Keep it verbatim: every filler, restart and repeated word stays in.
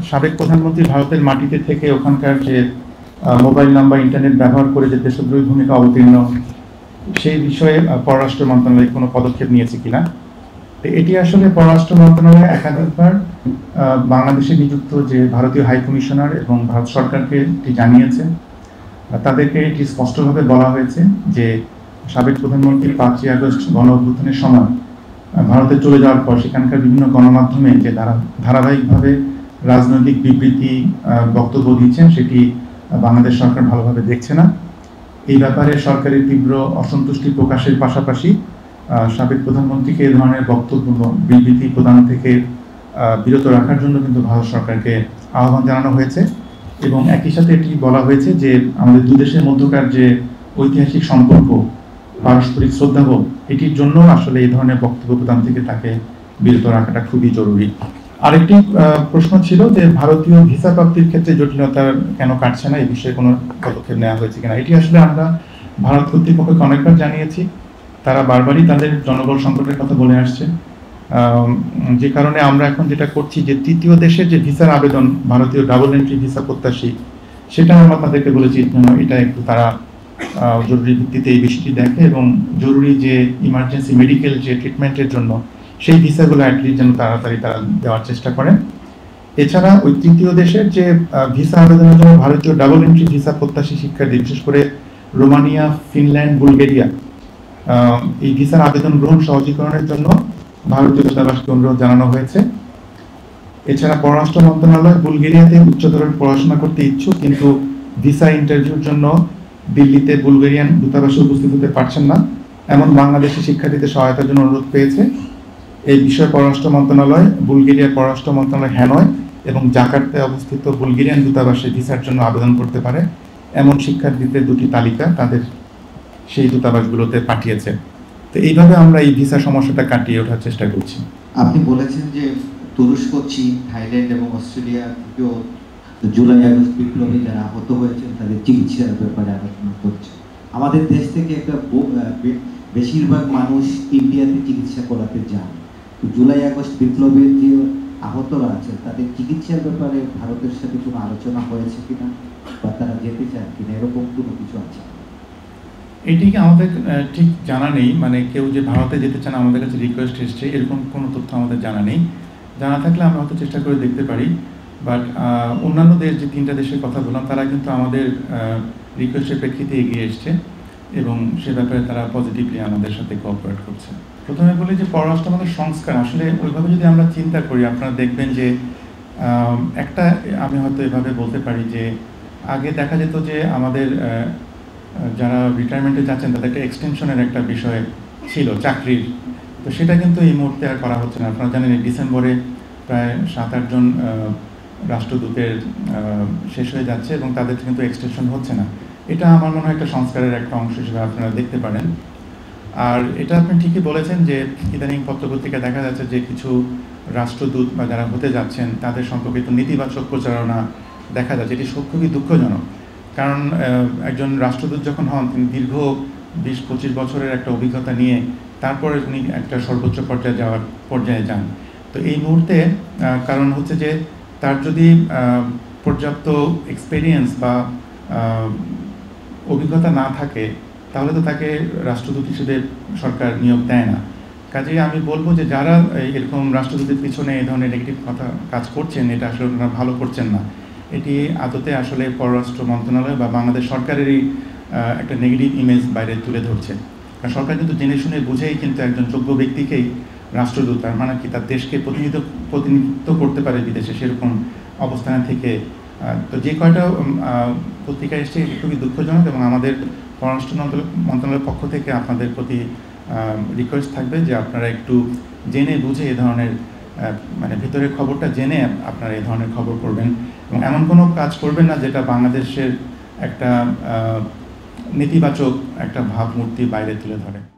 সাবেক প্রধানমন্ত্রী ভারতের মাটিতে থেকে ওখানকার যে মোবাইল নাম্বার ইন্টারনেট ব্যবহার করে যে দেশদ্রোহী ভূমিকা অবতীর্ণ, সেই বিষয়ে পররাষ্ট্র মন্ত্রণালয় কোনো পদক্ষেপ নিয়েছে কিনা। এটি আসলে পররাষ্ট্র মন্ত্রণালয় একাধিকবার বাংলাদেশে নিযুক্ত যে ভারতীয় হাই কমিশনার এবং ভারত সরকারকে এটি জানিয়েছে। তাদেরকে এটি স্পষ্টভাবে বলা হয়েছে যে সাবেক প্রধানমন্ত্রী পাঁচই আগস্ট গণ অভ্যুত্থানের সময় ভারতে চলে যাওয়ার পর সেখানকার বিভিন্ন গণমাধ্যমে যে ধারা ধারাবাহিকভাবে রাজনৈতিক বিবৃতি বক্তব্য দিচ্ছেন, সেটি বাংলাদেশ সরকার ভালোভাবে দেখছে না। এই ব্যাপারে সরকারের তীব্র অসন্তুষ্টি প্রকাশের পাশাপাশি সাবেক প্রধানমন্ত্রীকে এ ধরনের বক্তব্য বিবৃতি প্রদান থেকে বিরত রাখার জন্য কিন্তু ভারত সরকারকে আহ্বান জানানো হয়েছে। এবং একই সাথে এটি বলা হয়েছে যে আমাদের দু দেশের মধ্যকার যে ঐতিহাসিক সম্পর্ক, পারস্পরিক শ্রদ্ধাবোধ, এটির জন্য আসলে এই ধরনের বক্তব্য প্রদান থেকে তাকে বিরত রাখাটা খুবই জরুরি। আরেকটি প্রশ্ন ছিল যে ভারতীয় ভিসা প্রাপ্তির ক্ষেত্রে জটিলতা কেন কাটছে না, এই বিষয়ে কোনো পদক্ষেপ নেওয়া হয়েছে কিনা। এটি আসলে আমরা ভারত কর্তৃপক্ষকে অনেকবার জানিয়েছি। তারা বারবারই তাদের জনবল সংকটের কথা বলে আসছে, যে কারণে আমরা এখন যেটা করছি যে তৃতীয় দেশের যে ভিসার আবেদন, ভারতীয় ডাবল এন্ট্রি ভিসা প্রত্যাশী, সেটা আমরা তাদেরকে বলেছি এটা একটু তারা জরুরি ভিত্তিতে এই বিষয়টি দেখে এবং জরুরি যে ইমার্জেন্সি মেডিকেল যে ট্রিটমেন্টের জন্য সেই ভিসাগুলো অ্যাটলিস্ট যেন তাড়াতাড়ি তারা দেওয়ার চেষ্টা করে। এছাড়া ওই তৃতীয় দেশের যে ভিসা আবেদনের জন্য ভারতীয় ডাবল এন্ট্রি ভিসা প্রত্যাশী শিক্ষার্থী, বিশেষ করে রোমানিয়া, ফিনল্যান্ড, বুলগেরিয়া, এই ভিসার আবেদন গ্রহণ সহজীকরণের জন্য ভারতীয় দূতাবাসকে অনুরোধ জানানো হয়েছে। এছাড়া পররাষ্ট্র মন্ত্রণালয় বুলগেরিয়াতে উচ্চতর পড়াশোনা করতে ইচ্ছুক, কিন্তু ভিসা ইন্টারভিউর জন্য দিল্লিতে বুলগেরিয়ান দূতাবাসে উপস্থিত হতে পারছেন না এমন বাংলাদেশি শিক্ষার্থীদের সহায়তার জন্য অনুরোধ পেয়েছে। এই বিষয়ে পররাষ্ট্র মন্ত্রণালয় বুলগেরিয়ার পররাষ্ট্র মন্ত্রণালয় হ্যানয় এবং জাকার্তায় অবস্থিত বুলগেরিয়ান দূতাবাসে ভিসার জন্য আবেদন করতে পারে এমন শিক্ষার্থীদের দুটি তালিকা তাদের সেই দূতাবাসগুলোতে পাঠিয়েছে। তো এইভাবে আমরা এই ভিসা সমস্যাটা কাটিয়ে ওঠার চেষ্টা করছি। আপনি বলেছেন যে তুরস্ক, চীন, থাইল্যান্ড এবং অস্ট্রেলিয়া থেকেও জুলাই আগস্ট বিপ্লবে যারা আহত হয়েছেন তাদের চিকিৎসার ব্যাপারে আলোচনা করছে। আমাদের দেশ থেকে একটা বেশিরভাগ মানুষ ইন্ডিয়াতে চিকিৎসা করাতে যান। তো জুলাই আগস্ট বিপ্লবের যে আহতরা আছে তাদের চিকিৎসার ব্যাপারে ভারতের সাথে কোনো আলোচনা হয়েছে কিনা বা তারা যেতে চান কিনা, এরকম কোনো কিছু আছে? এটি আমাদের ঠিক জানা নেই, মানে কেউ যে ভারতে যেতে চান আমাদের কাছে রিকোয়েস্ট এসছে এরকম কোনো তথ্য আমাদের জানা নেই। জানা থাকলে আমরা হয়তো চেষ্টা করে দেখতে পারি। বাট অন্যান্য দেশ যে তিনটা দেশের কথা বললাম তারা কিন্তু আমাদের রিকোয়েস্টের প্রেক্ষিতে এগিয়ে এসছে এবং সে ব্যাপারে তারা পজিটিভলি আমাদের সাথে কোঅপারেট করছে। প্রথমে বলি যে পররাষ্ট্র আমাদের সংস্কার আসলে ওইভাবে যদি আমরা চিন্তা করি, আপনারা দেখবেন যে একটা আমি হয়তো এভাবে বলতে পারি যে আগে দেখা যেত যে আমাদের যারা রিটায়ারমেন্টে যাচ্ছেন তাদের একটা এক্সটেনশনের একটা বিষয় ছিল চাকরির, তো সেটা কিন্তু এই মুহূর্তে আর করা হচ্ছে না। আপনারা জানেন ডিসেম্বরে প্রায় সাত আটজন রাষ্ট্রদূতের শেষ হয়ে যাচ্ছে এবং তাদের কিন্তু এক্সটেনশন হচ্ছে না। এটা আমার মনে হয় একটা সংস্কারের একটা অংশ হিসেবে আপনারা দেখতে পারেন। আর এটা আপনি ঠিকই বলেছেন যে ইদানিং পত্রপত্রিকা দেখা যাচ্ছে যে কিছু রাষ্ট্রদূত বা যারা হতে যাচ্ছেন তাদের সম্পর্কিত নেতিবাচক প্রচারণা দেখা যাচ্ছে। এটি খুবই দুঃখজনক, কারণ একজন রাষ্ট্রদূত যখন হন তিনি দীর্ঘ বিশ পঁচিশ বছরের একটা অভিজ্ঞতা নিয়ে তারপরে উনি একটা সর্বোচ্চ পর্যায়ে যাওয়ার পর্যায়ে যান। তো এই মুহূর্তে কারণ হচ্ছে যে তার যদি পর্যাপ্ত এক্সপেরিয়েন্স বা অভিজ্ঞতা না থাকে তাহলে তো তাকে রাষ্ট্রদূত হিসেবে সরকার নিয়োগ দেয় না। কাজেই আমি বলবো যে যারা এরকম রাষ্ট্রদূতের পিছনে এই ধরনের নেগেটিভ কথা কাজ করছেন, এটা আসলে ওনারা ভালো করছেন না। এটি আদতে আসলে পররাষ্ট্র মন্ত্রণালয় বা বাংলাদেশ সরকারেরই একটা নেগেটিভ ইমেজ বাইরে তুলে ধরছে। কারণ সরকার কিন্তু জেনে শুনে বুঝেই কিন্তু একজন যোগ্য ব্যক্তিকেই রাষ্ট্রদূত, তার মানে কি তার দেশকে প্রতিনিধিত্ব প্রতিনিধিত্ব করতে পারে বিদেশে, সেরকম অবস্থানে থেকে। তো যে কয়টা পত্রিকা এসছে খুবই দুঃখজনক এবং আমাদের পররাষ্ট্র মন্ত্রণালয়ের পক্ষ থেকে আপনাদের প্রতি রিকোয়েস্ট থাকবে যে আপনারা একটু জেনে বুঝে এ ধরনের মানে ভিতরের খবরটা জেনে আপনারা এই ধরনের খবর করবেন এবং এমন কোনো কাজ করবেন না যেটা বাংলাদেশের একটা নেতিবাচক একটা ভাবমূর্তি বাইরে তুলে ধরে।